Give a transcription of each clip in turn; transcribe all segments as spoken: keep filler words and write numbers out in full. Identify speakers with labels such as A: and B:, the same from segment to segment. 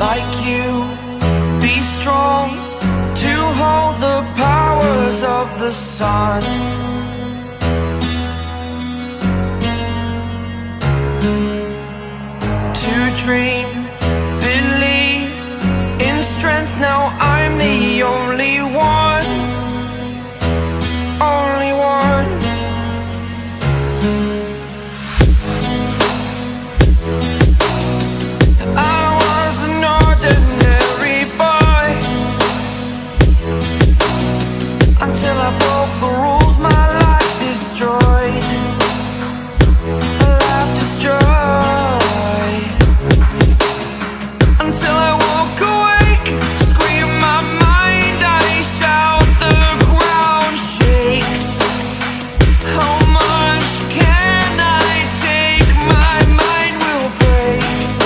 A: like you, be strong to hold the powers of the sun. To dream, believe in strength. Now I'm the only one, only one. I was an ordinary boy until I broke the rules, my life destroyed, a life destroyed. Until I woke awake, scream my mind, I shout, the ground shakes. How much can I take? My mind will break.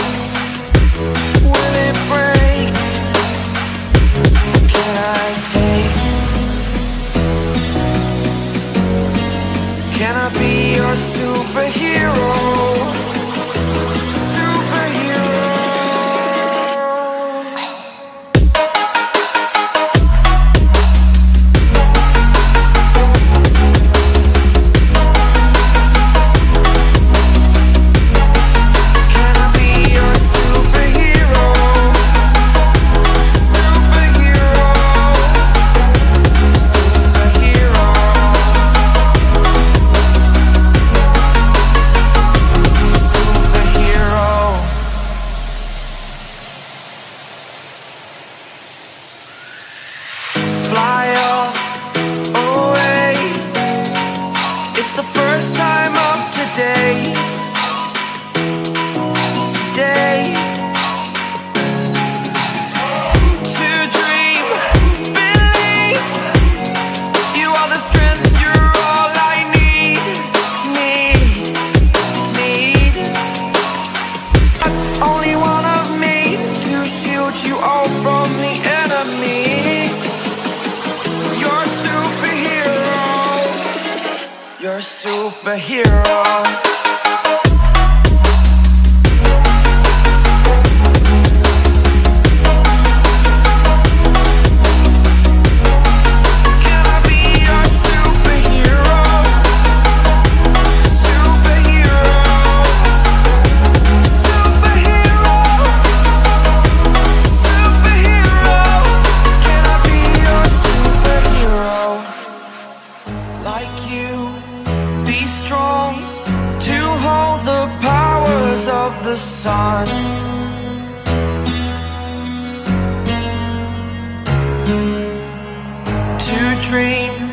A: Will it break? Can I take? Can I be your superhero? Fly off away. It's the first time of today. Today. To dream, believe. You are the strength, you're all I need. Need, need. Only one of me to shield you all from the enemy. You're a superhero. Of the sun. To dream,